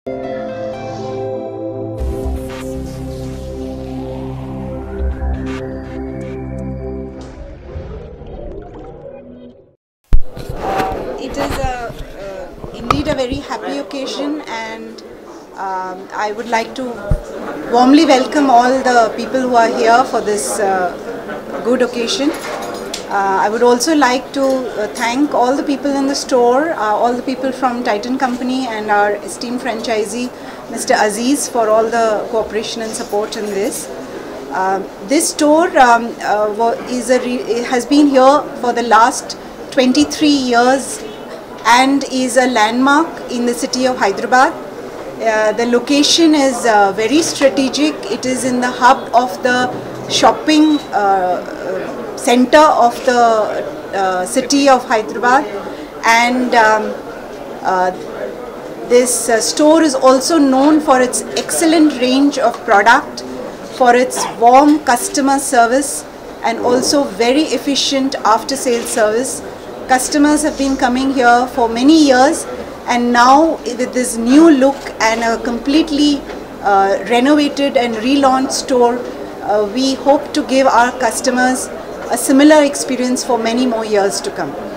It is indeed a very happy occasion, and I would like to warmly welcome all the people who are here for this good occasion. I would also like to thank all the people in the store, all the people from Titan Company and our esteemed franchisee Mr. Aziz for all the cooperation and support in this. This store has been here for the last 23 years and is a landmark in the city of Hyderabad. The location is very strategic. It is in the hub of the shopping center of the city of Hyderabad, and this store is also known for its excellent range of product, for its warm customer service, and also very efficient after-sales service. Customers have been coming here for many years, and now with this new look and a completely renovated and relaunched store, we hope to give our customers a similar experience for many more years to come.